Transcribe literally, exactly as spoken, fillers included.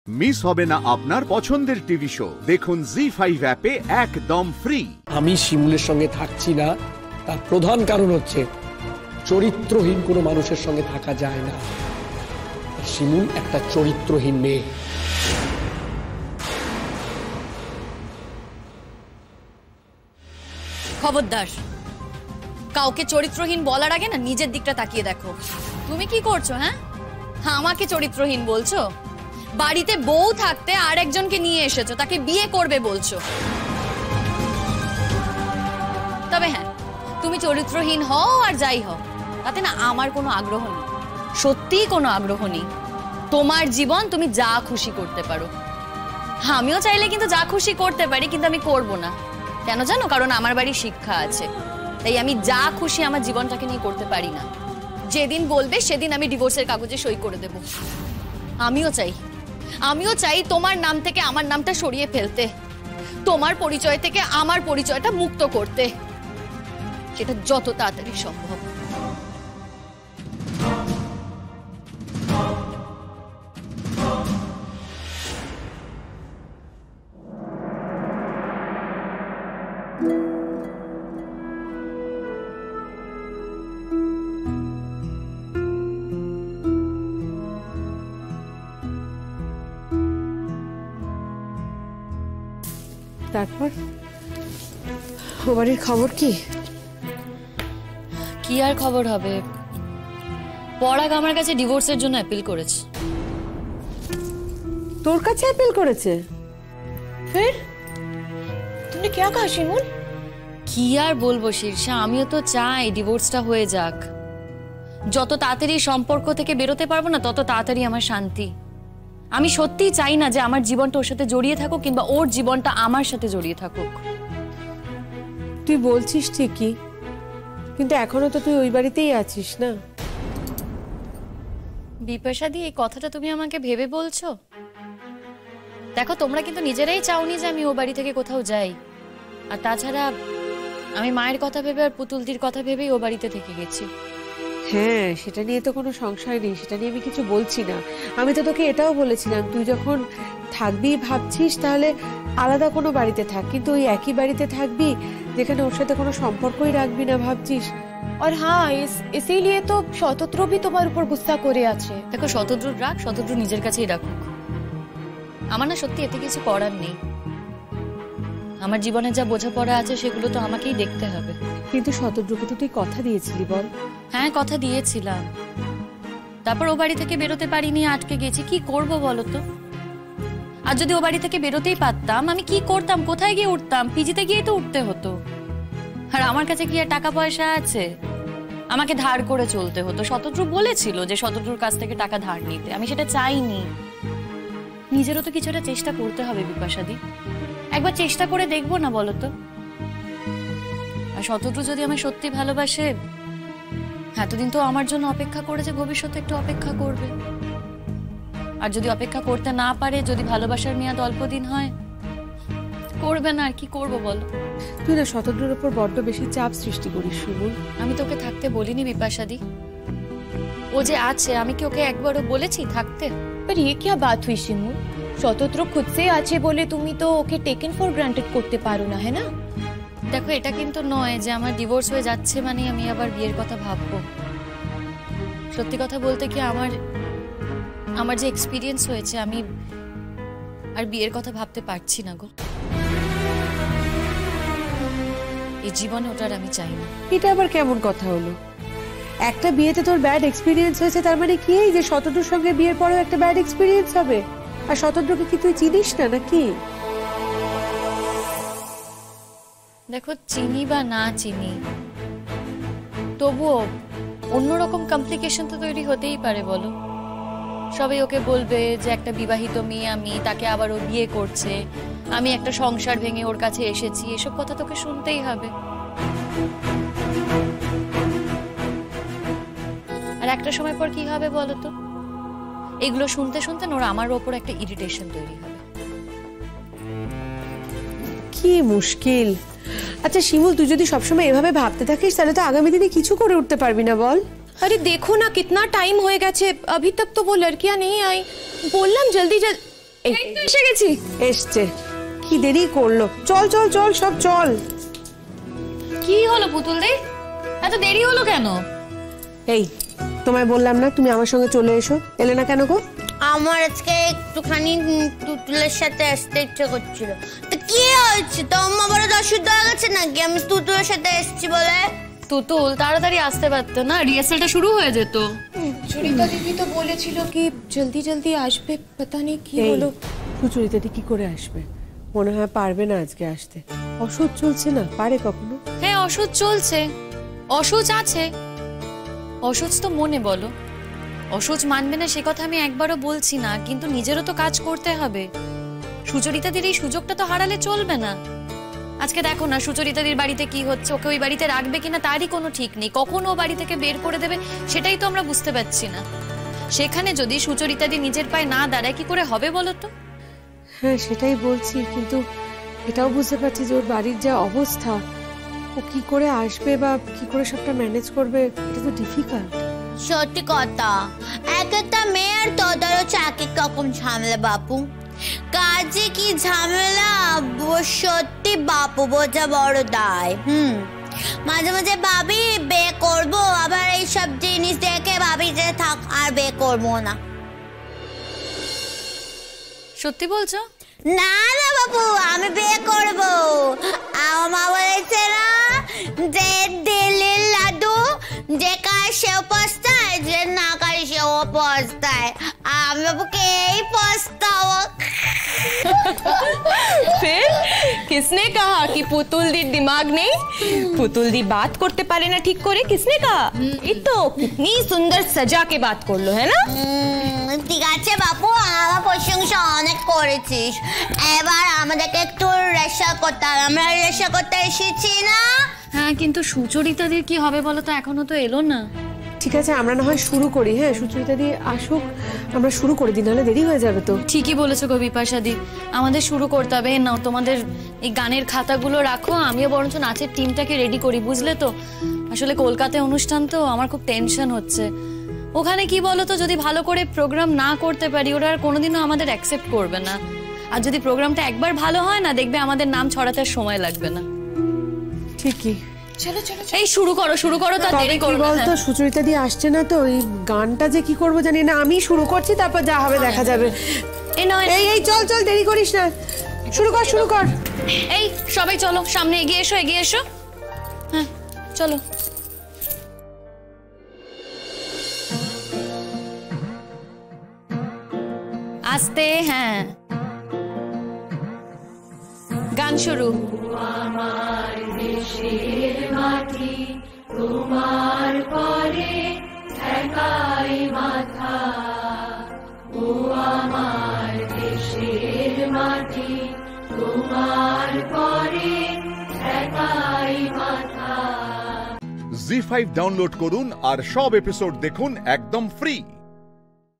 Miss হবে না আপনার পছন্দের টিভি শো, দেখুন জি ফাইভ অ্যাপে একদম ফ্রি। আমি শিমুলের সঙ্গে থাকছি না, তার প্রধান কারণ হচ্ছে চরিত্রহীন কোনো মানুষের সঙ্গে থাকা যায় না। শিমুল একটা চরিত্রহীন মেয়ে। খবরদার, কাউকে চরিত্রহীন বলার আগে না নিজের দিকটা তাকিয়ে দেখো। তুমি কি করছো? হ্যাঁ, আমাকে চরিত্রহীন বলছো? বাড়িতে বউ থাকতে আর একজনকে নিয়ে এসেছো, তাকে বিয়ে করবে বলছো। তবে হ্যাঁ, তুমি চরিত্রহীন হও আর যাই হও, তাতে না আমার কোনো আগ্রহ নেই, সত্যিই কোনো আগ্রহ নেই। তোমার জীবন, তুমি যা খুশি করতে পারো। আমিও চাইলে কিন্তু যা খুশি করতে পারি, কিন্তু আমি করব না। কেন জানো? কারণ আমার বাড়ি শিক্ষা আছে, তাই আমি যা খুশি আমার জীবনটাকে নিয়ে করতে পারি না। যেদিন বলবে সেদিন আমি ডিভোর্সের কাগজে সই করে দেব। আমিও চাই আমিও চাই তোমার নাম থেকে আমার নামটা সরিয়ে ফেলতে, তোমার পরিচয় থেকে আমার পরিচয়টা মুক্ত করতে, সেটা যত তাড়াতাড়ি সম্ভব। তারপর ও বাড়ির খবর কি? কি আর খবর হবে, পরাগ আমার কাছে ডিভোর্সের জন্য অ্যাপিল করেছে। তোর কাছে অ্যাপিল করেছে? फिर तुमने क्या कहा शिमुल? কি আর বলবো শীর্ষা, আমিও তো চাই ডিভোর্সটা হয়ে যাক। যত তাড়াতাড়ি সম্পর্ক থেকে বেরোতে পারবো না, তত তাড়াতাড়ি আমার শান্তি। আমি সত্যিই চাই না যে আমার জীবনটা ওর সাথে জড়িয়ে থাকুক, কিংবা ওর জীবনটা আমার সাথে জড়িয়ে থাকুক। তুই বলছিস ঠিকই, কিন্তু এখনো তো তুই ওই বাড়িতেই আছিস না। বিপাশা দি, এই কথাটা তুমি আমাকে ভেবে বলছো? দেখো, তোমরা কিন্তু নিজেরাই চাওনি যে আমি ও বাড়ি থেকে কোথাও যাই। আর তাছাড়া আমি মায়ের কথা ভেবে আর পুতুলদির কথা ভেবেই ও বাড়িতে থেকে গেছি। হ্যাঁ, সেটা নিয়ে তো কোনো সংশয় নেই, সেটা নিয়ে আমি কিছু বলছি না। আমি তো তোকে এটাও বলেছিলাম, তুই যখন থাকবি ভাবছিস তাহলে আলাদা কোনো বাড়িতে থাক, কিন্তু ওই একই বাড়িতে থাকবি যেখানে ওর সাথে কোনো সম্পর্কই রাখবি না ভাবছিস। और हाँ, इस इसीलिए तो शतद्र भी তোমার উপর গুসা করে আছে। দেখো, শতদ্রুর রাগ শতদ্রু নিজের কাছেই রাখুক। আমার না সত্যি এতে কিছু করার নেই। আমার জীবনে যা বোঝাপড়া আছে সেগুলো তো আমাকেই দেখতে হবে। কিন্তু শতদ্রুকে তো তুই কথা দিয়েছিলি, বল। হ্যাঁ, কথা দিয়েছিলাম, তারপর ও বাড়ি থেকে বেরোতে পারিনি, আটকে গেছি। কি করব বলো তো? আর যদি ও বাড়ি থেকে বেরোতেই পারতাম, আমি কি করতাম? কোথায় গিয়ে উঠতাম? পিজিতে গিয়েই তো উঠতে হতো। আর আমার কাছে কি আর টাকা পয়সা আছে? আমাকে ধার করে চলতে হতো। শতদ্রু বলেছিল যে শতদ্রুর কাছ থেকে টাকা ধার নিতে, আমি সেটা চাইনি। নিজেরও তো কিছুটা চেষ্টা করতে হবে বিপাশাদি, একবার চেষ্টা করে দেখবো না বলো তো? আর শতদ্রু যদি আমায় সত্যি ভালোবাসে, এতদিন তো আমার জন্য অপেক্ষা করেছে, ভবিষ্যতে একটু অপেক্ষা করবে। আর যদি অপেক্ষা করতে না পারে, যদি ভালোবাসার মেয়াদ অল্প দিন হয়, করবে না। আর কি করবো বলো? তুই না শতদ্রুর উপর বড্ড বেশি চাপ সৃষ্টি করিস শিমুল। আমি তোকে থাকতে বলিনি বিপাশাদি, ও যে আছে, আমি কি ওকে একবারও বলেছি থাকতে? पर ये क्या बात हुई शिमुल? শতদ্র खुद से আছে বলে তুমি তো ওকে টেকেন ফর গ্রান্টেড করতে পারো না, হ্যাঁ না? দেখো, এটা কিন্তু নয় যে আমার ডিভোর্স হয়ে যাচ্ছে মানে আমি আবার বিয়ের কথা ভাববো। সত্যি কথা বলতে কি, আমার আমার যে এক্সপিরিয়েন্স হয়েছে, আমি আর বিয়ের কথা ভাবতে পারছি না গো। এই জীবনে ওটার আমি চাই না। এটা আবার কেমন কথা হলো? একটা বিয়েতে তোর ব্যাড এক্সপিরিয়েন্স হয়েছে, তার মানে কি এই যে শতদ্রুর সঙ্গে বিয়ের পরেও একটা ব্যাড এক্সপিরিয়েন্স হবে? আর শতদ্রুকে কি তুই চিনিস না নাকি? দেখো, চিনি বা না চিনি, তবুও অন্যরকম কমপ্লিকেশন তো তৈরি হতেই পারে বলো। সবাই ওকে বলবে যে একটা বিবাহিত মেয়ে আমি, তাকে আবার ও বিয়ে করছে, আমি একটা সংসার ভেঙে ওর কাছে এসেছি, এসব কথা তোকে শুনতেই হবে। আর একটা সময় পর কি হবে বলো তো? এগুলো শুনতে শুনতে ওর আমার ওপর একটা ইরিটেশন তৈরি হবে। কি মুশকিল। আচ্ছা শিমুল, তুই যদি সবসময় এভাবে ভাবতে থাকিস তাহলে তো আগামী দিনে কিছু করে উঠতে পারবি না, বল। अरे देखो ना, कितना टाइम हो गया, अभी तक तो वो लड़कियां नहीं आई। बोललाम जल्दी जल्दी। এই এই তো এসে গেছি। এসছে, কি দেরি করলো, চল চল চল সব চল। কি হলো পুতুল দি, এত দেরি হলো কেন? এই তোমায় বললাম না তুমি আমার সঙ্গে চলে এসো, এলে না কেন গো? আমার আজকে একটুখানি তুতুলের সাথে আসতে ইচ্ছে করছিল। তো কি হয়েছে, তো আমার বড় অসুস্থ হয়ে গেছে নাকি আমি তুতুলের সাথে এসেছি বলে? তুতুল তাড়াতাড়ি আসতে পারতো না, রিহার্সালটা শুরু হয়ে যেত। সুচরিতা দিদি তো বলেছিল কি জলদি জলদি আসবে, পাতা নেই কি হলো। সুচরিতা দি কি করে আসবে, মনে হয় পারবে না আজকে আসতে, অসুখ চলছে না, পারে কখনো? হ্যাঁ অসুখ চলছে, অসুখ আছে, অসুখ তো মনে বলো। অসুখ মানবে না সে কথা আমি একবারও বলছি না, কিন্তু নিজেরও তো কাজ করতে হবে। সুচরিতাদির এই সুযোগটা তো হারালে চলবে না। আজকে দেখো না সুচরিতাদির বাড়িতে কি হচ্ছে, ওকে ওই বাড়িতে রাখবে কিনা তারই কোনো ঠিক নেই, কখন ও বাড়ি থেকে বের করে দেবে সেটাই তো আমরা বুঝতে পারছি না। সেখানে যদি সুচরিতাদি নিজের পায়ে না দাঁড়ায় কি করে হবে বলো তো? হ্যাঁ সেটাই বলছি, কিন্তু এটাও বুঝতে পারছি যে ওর বাড়ির যা অবস্থা, ও কি করে আসবে বা কি করে সবটা ম্যানেজ করবে, এটা তো ডিফিকাল্ট। সত্যি কথা, এক একটা মেয়ের তোদেরও চাকরি কখন ঝামেলা বাপু, কাজে কি ঝামেলা, সত্যি বাপু বোঝা বড় দায়। হুম মাঝে মাঝে ভাবি বে করবো, আবার এইসব জিনিস দেখে ভাবি যে থাক আর বে করবো না। সত্যি বলছো? না না বাবু, আমি বিয়ে করবো। আমার মা বলেছে না যে দিল্লির লাড্ডু যে খায় সেও পস্তায়, যে না খায় সেও পস্তায়। আমি বাবুকে এই পস্তাবো। फिर किसने कहा कि पुतुल दी दिमाग नहीं? पुतुल दी बात करते पारे ना ठीक करे, किसने कहा? ये तो कितनी सुंदर सजा के बात कर लो है ना। ঠিক আছে বাপু, আমার প্রশংসা অনেক করেছিস, এবার আমাদেরকে একটু রেশা করতে হবে, আমরা রেশা করতে এসেছি না। হ্যাঁ কিন্তু সুচরিতাদির কি হবে বলো তো, এখনো তো এলো না। ঠিক আছে আমরা না হয় শুরু করি, হ্যাঁ সুচরিতা দি আসুক, আমরা শুরু করে দিই, নাহলে দেরি হয়ে যাবে তো। ঠিকই বলেছো গো বিপাশাদি, আমাদের শুরু করতে হবে। নাও তোমাদের এই গানের খাতাগুলো রাখো, আমিও বরঞ্চ নাচের টিমটাকে রেডি করি, বুঝলে তো। আসলে কলকাতায় অনুষ্ঠান তো, আমার খুব টেনশন হচ্ছে। ওখানে কি বলো তো, যদি ভালো করে প্রোগ্রাম না করতে পারি ওরা আর কোনোদিনও আমাদের অ্যাকসেপ্ট করবে না। আর যদি প্রোগ্রামটা একবার ভালো হয় না, দেখবে আমাদের নাম ছড়াতে আর সময় লাগবে না। ঠিকই, चलो चलो এই শুরু করো শুরু করো, তা দেরি করো না। বলতো সুচরিতা দি আসছে না তো, এই গানটা যে কি করবো জানি না, আমি শুরু করছি তারপর যা হবে দেখা যাবে। এই নয় এই এই চল চল দেরি করিস না, শুরু কর শুরু কর। এই সবাই চলো সামনে এগিয়ে এসো এগিয়ে এসো, হ্যাঁ চলো। আস্তে, হ্যাঁ গান শুরু। আমার দেশের মাটি তোমার পরে একাই মাথা, ও আমার দেশের মাটি তোমার পরে একাই মাথা। জি ফাইভ ডাউনলোড করুন আর সব এপিসোড দেখুন একদম ফ্রি।